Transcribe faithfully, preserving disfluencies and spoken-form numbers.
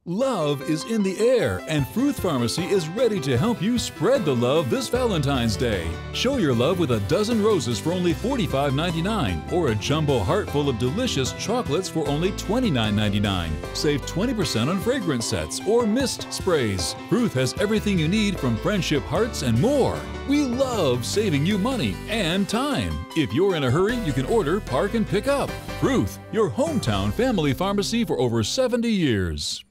Love is in the air, and Fruth Pharmacy is ready to help you spread the love this Valentine's Day. Show your love with a dozen roses for only forty-five ninety-nine, or a jumbo heart full of delicious chocolates for only twenty-nine ninety-nine. Save twenty percent on fragrance sets or mist sprays. Fruth has everything you need, from friendship hearts and more. We love saving you money and time. If you're in a hurry, you can order, park, and pick up. Fruth, your hometown family pharmacy for over seventy years.